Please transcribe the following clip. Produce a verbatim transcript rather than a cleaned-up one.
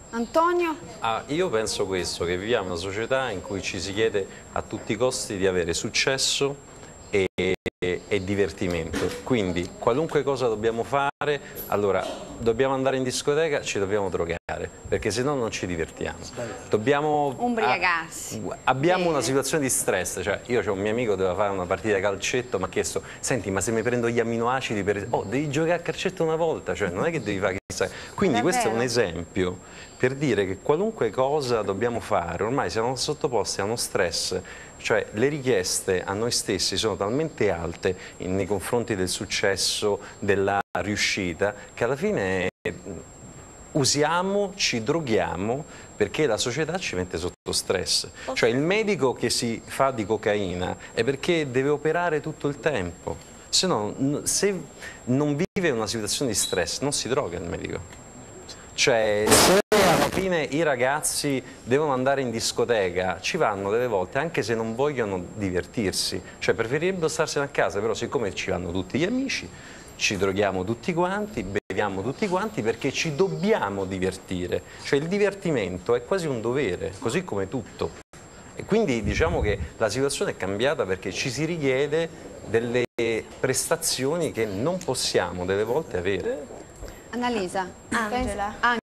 Antonio? Ah, io penso questo, che viviamo in una società in cui ci si chiede a tutti i costi di avere successo e, e, e divertimento. Quindi qualunque cosa dobbiamo fare, allora dobbiamo andare in discoteca, ci dobbiamo drogare, perché se no non ci divertiamo. Dobbiamo Ubriacarsi. a, abbiamo Bene. una situazione di stress, cioè io c'ho un mio amico che doveva fare una partita di calcetto, mi ha chiesto, senti, ma se mi prendo gli amminoacidi per... Oh, devi giocare a calcetto una volta, cioè non è che devi fare chissà. Quindi questo è un esempio per dire che qualunque cosa dobbiamo fare, ormai siamo sottoposti a uno stress, cioè le richieste a noi stessi sono talmente alte in, nei confronti del successo, della riuscita, che alla fine usiamo, ci droghiamo perché la società ci mette sotto stress. Cioè il medico che si fa di cocaina è perché deve operare tutto il tempo, se no se non vive una situazione di stress non si droga il medico. Cioè, se alla fine i ragazzi devono andare in discoteca, ci vanno delle volte anche se non vogliono divertirsi, cioè preferirebbero starsene a casa, però siccome ci vanno tutti gli amici, ci droghiamo tutti quanti, beviamo tutti quanti perché ci dobbiamo divertire, cioè il divertimento è quasi un dovere, così come tutto. E quindi diciamo che la situazione è cambiata perché ci si richiede delle prestazioni che non possiamo delle volte avere. Annalisa. Angela. Pens-